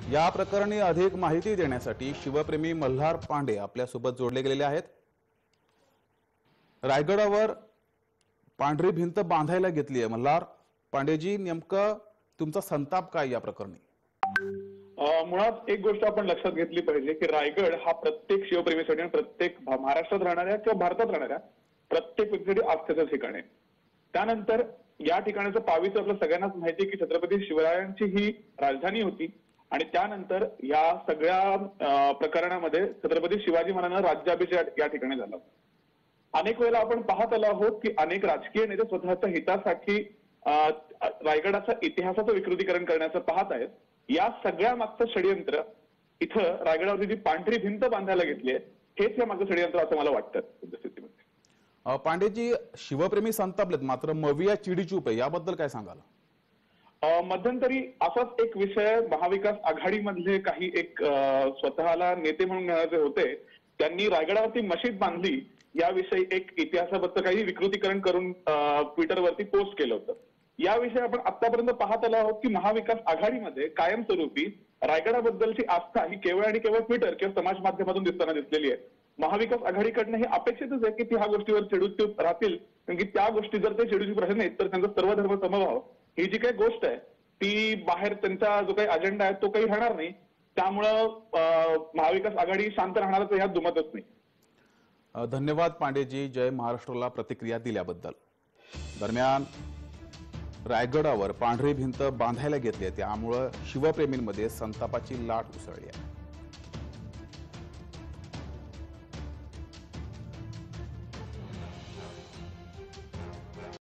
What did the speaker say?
या प्रकरणी अधिक माहिती देण्यासाठी शिवप्रेमी मल्हार पांडे आपल्यासोबत जोडले गेलेले आहेत। रायगडावर पांढरी भिंत बांधायला घेतली आहे। मल्हार पांडेजी, नेमका तुमचा संताप काय या प्रकरणी? मुळात एक गोष्ट आपण लक्षात घेतली पाहिजे की रायगड हा प्रत्येक शिवप्रेमीसाठी, प्रत्येक महाराष्ट्रात राहणाऱ्या किंवा भारतात राहणाऱ्या प्रत्येक व्यक्तीसाठी आस्थेचं ठिकाण आहे। त्यानंतर या ठिकाणाचं पावित्र्य आपल्या सगळ्यांनाच माहिती आहे की छत्रपती शिवरायांची ही राजधानी होती आणि त्यानंतर या सगळ्या प्रकरणामध्ये छत्रपती शिवाजी महाराजांना राज्याभिषेक या ठिकाणी झाला। अनेक वेळेला आपण पाहत आलो आहोत की अनेक राजकीय नेते स्वतःच्या हितासाठी रायगडाचा इतिहासाचं विकृतीकरण करण्याचं पाहत आहेत। या सगळ्या मागचं षडयंत्र इथं रायगडावरती जी पांढरी भिंत बांधायला घेतली आहे हेच या मागचं षडयंत्र असं मला वाटतं सद्यस्थितीमध्ये। पांडेजी, शिवप्रेमी संतापलेत, मात्र मविया चिडीचूप आहे, याबद्दल काय सांगाल? मध्यंतरी असाच एक विषय महाविकास आघाडीमधले काही एक स्वतःला नेते म्हणून घेणारे होते, त्यांनी रायगडावरती मशीद बांधली याविषयी एक इतिहासाबद्दल काही विकृतीकरण करून ट्विटरवरती पोस्ट केलं होतं। याविषयी आपण आतापर्यंत पाहत आलो आहोत की महाविकास आघाडीमध्ये कायमस्वरूपी रायगडाबद्दलची आस्था ही केवळ आणि केवळ ट्विटर किंवा समाज माध्यमातून दिसताना दिसलेली आहे। महाविकास आघाडीकडनं हे अपेक्षितच आहे की ती ह्या गोष्टीवर चिडूचूप राहतील, कारण की त्या गोष्टी जर ते चिडूचूप राहिले नाहीत तर त्यांचा सर्वधर्म समभाव ही जी काही गोष्ट आहे ती बाहेर त्यांचा जो काही अजेंडा आहे तो काही राहणार नाही। त्यामुळं महाविकास आघाडी शांत राहणारच ह्यात दुमतच नाही। धन्यवाद पांडेजी, जय महाराष्ट्राला प्रतिक्रिया दिल्याबद्दल। दरम्यान रायगडावर पांढरी भिंत बांधायला घेतली, त्यामुळे शिवप्रेमींमध्ये संतापाची लाट उसळली आहे।